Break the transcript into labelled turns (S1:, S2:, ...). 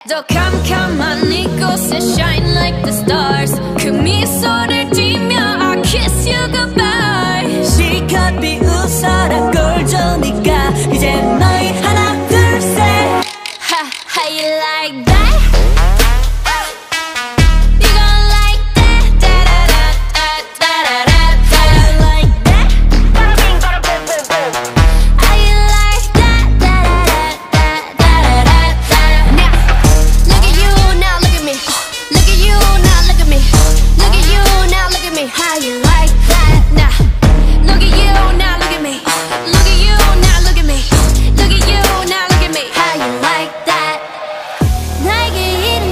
S1: 더 캄캄한 이곳에 shine like the stars 그 미소를 띠며 I kiss you goodbye
S2: 실컷 비웃어라 꼴 좋으니까 이제 너